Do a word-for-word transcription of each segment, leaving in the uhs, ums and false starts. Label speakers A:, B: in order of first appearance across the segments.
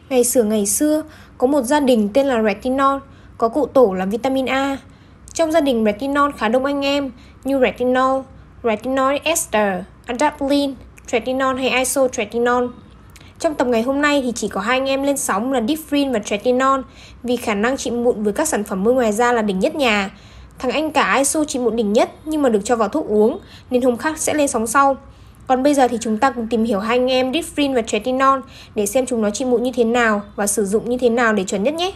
A: Ngày xưa ngày xưa, có một gia đình tên là retinol, có cụ tổ là vitamin A. Trong gia đình retinol khá đông anh em như retinol, retinol ester, adapalene, tretinoin hay isotretinoin. Trong tập ngày hôm nay thì chỉ có hai anh em lên sóng là Differin và Tretinoin vì khả năng trị mụn với các sản phẩm bôi ngoài da là đỉnh nhất nhà. Thằng anh cả Iso trị mụn đỉnh nhất nhưng mà được cho vào thuốc uống nên hôm khác sẽ lên sóng sau. Còn bây giờ thì chúng ta cùng tìm hiểu hai anh em Differin và Tretinoin để xem chúng nó trị mụn như thế nào và sử dụng như thế nào để chuẩn nhất nhé.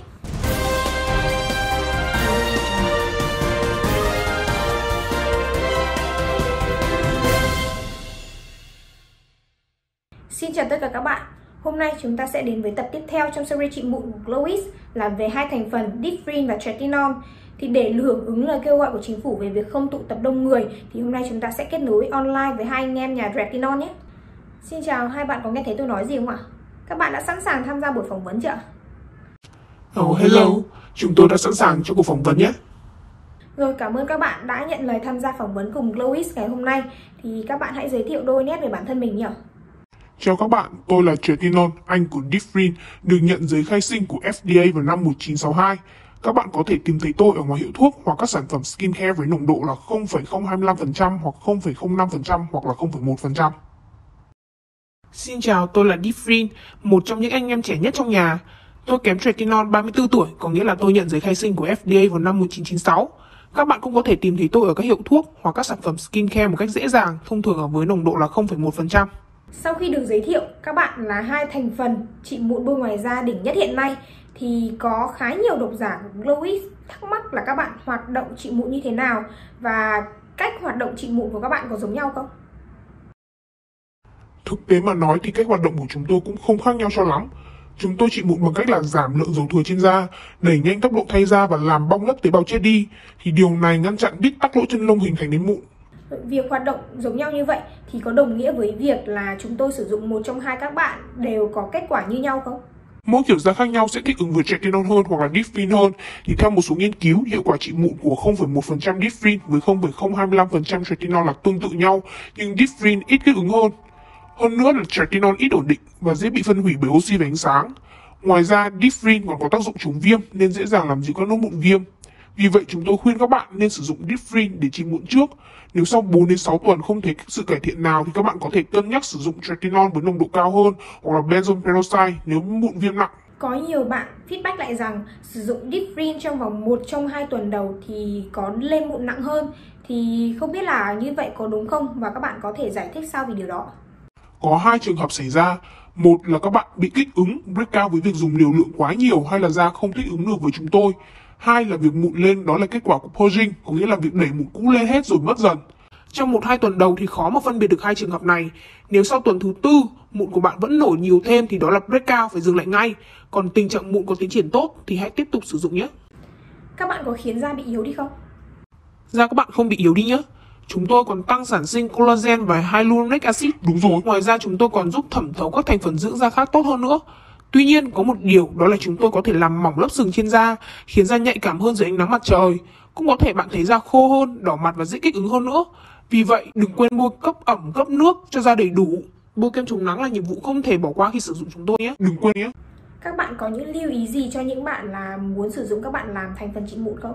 A: Xin chào tất cả các bạn. Hôm nay chúng ta sẽ đến với tập tiếp theo trong series trị mụn của Glowis là về hai thành phần Differin và Tretinoin. Thì để hưởng ứng lời kêu gọi của chính phủ về việc không tụ tập đông người thì hôm nay chúng ta sẽ kết nối online với hai anh em nhà Retinol nhé. Xin chào, hai bạn có nghe thấy tôi nói gì không ạ? Các bạn đã sẵn sàng tham gia buổi phỏng vấn chưa ạ?
B: Oh hello, chúng tôi đã sẵn sàng cho cuộc phỏng vấn nhé.
A: Rồi, cảm ơn các bạn đã nhận lời tham gia phỏng vấn cùng Glowis ngày hôm nay. Thì các bạn hãy giới thiệu đôi nét về bản thân mình nhỉ?
B: Chào các bạn, tôi là Tretinoin, anh của Differin, được nhận giấy khai sinh của F D A vào năm một nghìn chín trăm sáu mươi hai. Các bạn có thể tìm thấy tôi ở ngoài hiệu thuốc hoặc các sản phẩm skincare với nồng độ là không phẩy không hai lăm phần trăm hoặc không phẩy không năm phần trăm hoặc là không phẩy một phần trăm.
C: Xin chào, tôi là Differin, một trong những anh em trẻ nhất trong nhà. Tôi kém Tretinoin ba mươi tư tuổi, có nghĩa là tôi nhận giấy khai sinh của F D A vào năm một nghìn chín trăm chín mươi sáu. Các bạn cũng có thể tìm thấy tôi ở các hiệu thuốc hoặc các sản phẩm skincare một cách dễ dàng, thông thường ở với nồng độ là không phẩy một phần trăm.
A: Sau khi được giới thiệu các bạn là hai thành phần trị mụn bôi ngoài da đỉnh nhất hiện nay thì có khá nhiều độc giả của Glowis thắc mắc là các bạn hoạt động trị mụn như thế nào và cách hoạt động trị mụn của các bạn có giống nhau không?
B: Thực tế mà nói thì cách hoạt động của chúng tôi cũng không khác nhau cho lắm. Chúng tôi trị mụn bằng cách là giảm lượng dầu thừa trên da, đẩy nhanh tốc độ thay da và làm bong lấp tế bào chết đi. Thì điều này ngăn chặn đít tắc lỗ chân lông hình thành đến mụn.
A: Việc hoạt động giống nhau như vậy thì có đồng nghĩa với việc là chúng tôi sử dụng một trong hai các bạn đều có kết quả như nhau không?
B: Mỗi kiểu da khác nhau sẽ thích ứng với Tretinoin hơn hoặc là Differin hơn. Thì theo một số nghiên cứu, hiệu quả trị mụn của không phẩy một phần trăm Differin với không phẩy không hai lăm phần trăm Tretinoin là tương tự nhau, nhưng Differin ít kích ứng hơn. Hơn nữa là Tretinoin ít ổn định và dễ bị phân hủy bởi oxy và ánh sáng. Ngoài ra, Differin còn có tác dụng chống viêm nên dễ dàng làm dịu các nốt mụn viêm. Vì vậy chúng tôi khuyên các bạn nên sử dụng Differin để trị mụn trước. Nếu sau bốn đến sáu tuần không thấy sự cải thiện nào thì các bạn có thể cân nhắc sử dụng Tretinoin với nồng độ cao hơn hoặc là benzoyl peroxide nếu mụn viêm nặng.
A: Có nhiều bạn feedback lại rằng sử dụng Differin trong vòng một trong hai tuần đầu thì có lên mụn nặng hơn. Thì không biết là như vậy có đúng không và các bạn có thể giải thích sao về điều đó?
B: Có hai trường hợp xảy ra. Một là các bạn bị kích ứng, breakout với việc dùng liều lượng quá nhiều hay là da không thích ứng được với chúng tôi. Hai là việc mụn lên, đó là kết quả của purging, có nghĩa là việc đẩy mụn cũ lên hết rồi mất dần.
C: Trong một hai tuần đầu thì khó mà phân biệt được hai trường hợp này. Nếu sau tuần thứ tư, mụn của bạn vẫn nổi nhiều thêm thì đó là breakout, phải dừng lại ngay. Còn tình trạng mụn có tiến triển tốt thì hãy tiếp tục sử dụng nhé.
A: Các bạn có khiến da bị yếu đi không?
C: Da các bạn không bị yếu đi nhé. Chúng tôi còn tăng sản sinh collagen và hyaluronic acid.
B: Đúng rồi.
C: Ngoài ra chúng tôi còn giúp thẩm thấu các thành phần dưỡng da khác tốt hơn nữa. Tuy nhiên có một điều đó là chúng tôi có thể làm mỏng lớp sừng trên da, khiến da nhạy cảm hơn dưới ánh nắng mặt trời. Cũng có thể bạn thấy da khô hơn, đỏ mặt và dễ kích ứng hơn nữa. Vì vậy đừng quên bôi cấp ẩm, cấp nước cho da đầy đủ. Bôi kem chống nắng là nhiệm vụ không thể bỏ qua khi sử dụng chúng tôi nhé.
B: Đừng quên nhé.
A: Các bạn có những lưu ý gì cho những bạn là muốn sử dụng các bạn làm thành phần trị mụn không?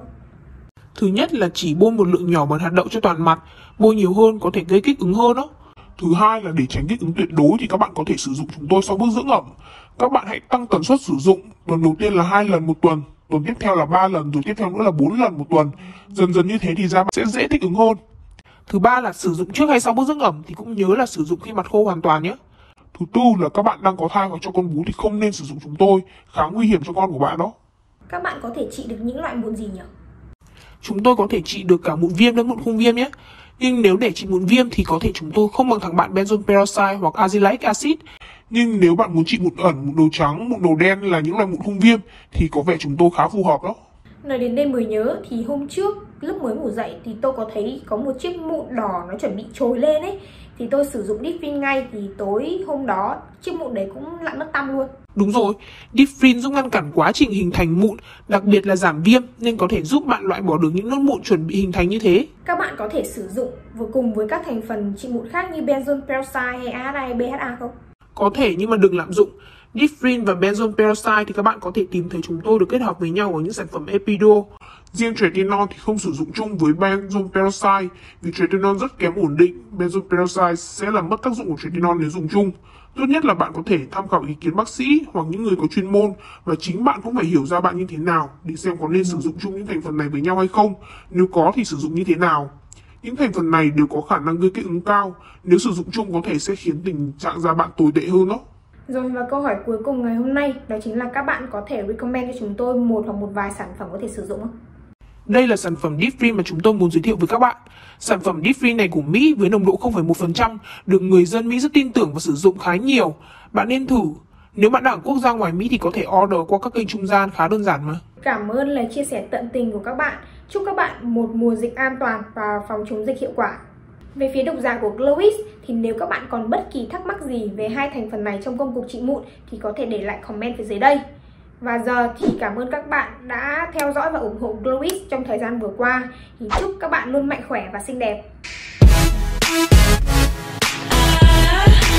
C: Thứ nhất là chỉ bôi một lượng nhỏ bẩn hạt đậu cho toàn mặt, bôi nhiều hơn có thể gây kích ứng hơn đó.
B: Thứ hai là để tránh kích ứng tuyệt đối thì các bạn có thể sử dụng chúng tôi sau bước dưỡng ẩm. Các bạn hãy tăng tần suất sử dụng. Tuần đầu tiên là hai lần một tuần, tuần tiếp theo là ba lần, rồi tiếp theo nữa là bốn lần một tuần. Dần dần như thế thì da bạn sẽ dễ thích ứng hơn.
C: Thứ ba là sử dụng trước hay sau bước dưỡng ẩm thì cũng nhớ là sử dụng khi mặt khô hoàn toàn nhé.
B: Thứ tư là các bạn đang có thai hoặc cho con bú thì không nên sử dụng chúng tôi, khá nguy hiểm cho con của bạn đó.
A: Các bạn có thể trị được những loại mụn gì nhỉ?
C: Chúng tôi có thể trị được cả mụn viêm lẫn mụn không viêm nhé. Nhưng nếu để trị mụn viêm thì có thể chúng tôi không bằng thằng bạn benzoyl peroxide hoặc azelaic acid.
B: Nhưng nếu bạn muốn trị mụn ẩn, mụn đầu trắng, mụn đầu đen là những loại mụn không viêm thì có vẻ chúng tôi khá phù hợp đó.
A: Nói đến đây mới nhớ thì hôm trước lúc mới ngủ dậy thì tôi có thấy có một chiếc mụn đỏ nó chuẩn bị trồi lên ấy. Thì tôi sử dụng Differin ngay thì tối hôm đó chiếc mụn đấy cũng lặn mất tăm luôn.
C: Đúng rồi, Differin giúp ngăn cản quá trình hình thành mụn, đặc biệt là giảm viêm nên có thể giúp bạn loại bỏ được những nốt mụn chuẩn bị hình thành như thế.
A: Các bạn có thể sử dụng vừa cùng với các thành phần trị mụn khác như benzoyl peroxide hay a hát a hay bê hát a không?
C: Có thể nhưng mà đừng lạm dụng. Differin và benzoyl peroxide thì các bạn có thể tìm thấy chúng tôi được kết hợp với nhau ở những sản phẩm Epiduo.
B: Riêng tretinoin thì không sử dụng chung với benzoyl peroxide vì tretinoin rất kém ổn định. Benzoyl peroxide sẽ làm mất tác dụng của tretinoin nếu dùng chung. Tốt nhất là bạn có thể tham khảo ý kiến bác sĩ hoặc những người có chuyên môn, và chính bạn cũng phải hiểu ra bạn như thế nào để xem có nên sử dụng chung những thành phần này với nhau hay không. Nếu có thì sử dụng như thế nào. Những thành phần này đều có khả năng gây kích ứng cao. Nếu sử dụng chung có thể sẽ khiến tình trạng da bạn tồi tệ hơn đó.
A: Rồi, và câu hỏi cuối cùng ngày hôm nay đó chính là các bạn có thể recommend cho chúng tôi một hoặc một vài sản phẩm có thể sử dụng không?
C: Đây là sản phẩm Differin mà chúng tôi muốn giới thiệu với các bạn. Sản phẩm Differin này của Mỹ với nồng độ không phẩy một phần trăm được người dân Mỹ rất tin tưởng và sử dụng khá nhiều. Bạn nên thử. Nếu bạn đang ở quốc gia ngoài Mỹ thì có thể order qua các kênh trung gian khá đơn giản mà.
A: Cảm ơn lời chia sẻ tận tình của các bạn. Chúc các bạn một mùa dịch an toàn và phòng chống dịch hiệu quả. Về phía độc giả của Glowix thì nếu các bạn còn bất kỳ thắc mắc gì về hai thành phần này trong công cuộc trị mụn thì có thể để lại comment phía dưới đây. Và giờ thì cảm ơn các bạn đã theo dõi và ủng hộ Glowix trong thời gian vừa qua. Thì chúc các bạn luôn mạnh khỏe và xinh đẹp.